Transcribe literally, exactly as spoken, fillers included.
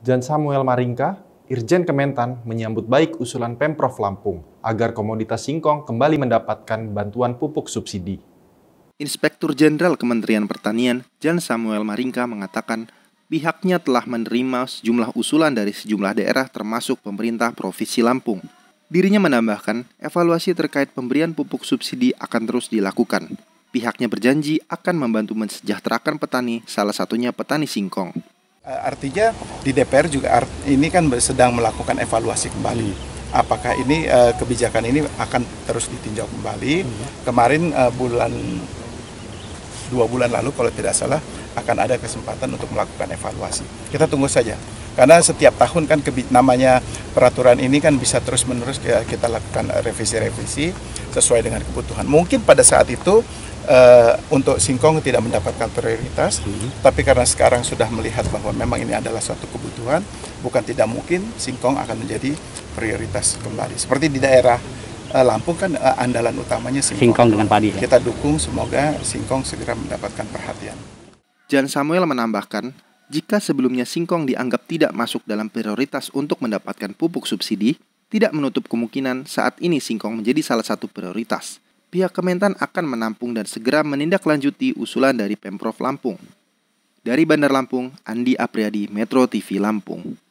Jan Samuel Maringka, Irjen Kementan, menyambut baik usulan Pemprov Lampung agar komoditas singkong kembali mendapatkan bantuan pupuk subsidi. Inspektur Jenderal Kementerian Pertanian, Jan Samuel Maringka, mengatakan pihaknya telah menerima sejumlah usulan dari sejumlah daerah termasuk pemerintah Provinsi Lampung. Dirinya menambahkan, evaluasi terkait pemberian pupuk subsidi akan terus dilakukan. Pihaknya berjanji akan membantu mensejahterakan petani, salah satunya petani singkong. Artinya di D P R juga ini kan sedang melakukan evaluasi kembali. Apakah ini uh, kebijakan ini akan terus ditinjau kembali? Kemarin uh, bulan dua bulan lalu kalau tidak salah akan ada kesempatan untuk melakukan evaluasi. Kita tunggu saja. Karena setiap tahun kan namanya peraturan ini kan bisa terus-menerus kita lakukan revisi-revisi sesuai dengan kebutuhan. Mungkin pada saat itu uh, untuk singkong tidak mendapatkan prioritas, hmm. tapi karena sekarang sudah melihat bahwa memang ini adalah suatu kebutuhan, bukan tidak mungkin singkong akan menjadi prioritas kembali. Seperti di daerah uh, Lampung kan uh, andalan utamanya singkong. Singkong dengan padi. Ya? Kita dukung semoga singkong segera mendapatkan perhatian. Jan Samuel menambahkan, jika sebelumnya singkong dianggap tidak masuk dalam prioritas untuk mendapatkan pupuk subsidi, tidak menutup kemungkinan saat ini singkong menjadi salah satu prioritas. Pihak Kementan akan menampung dan segera menindaklanjuti usulan dari Pemprov Lampung. Dari Bandar Lampung, Andi Apriadi, Metro T V Lampung.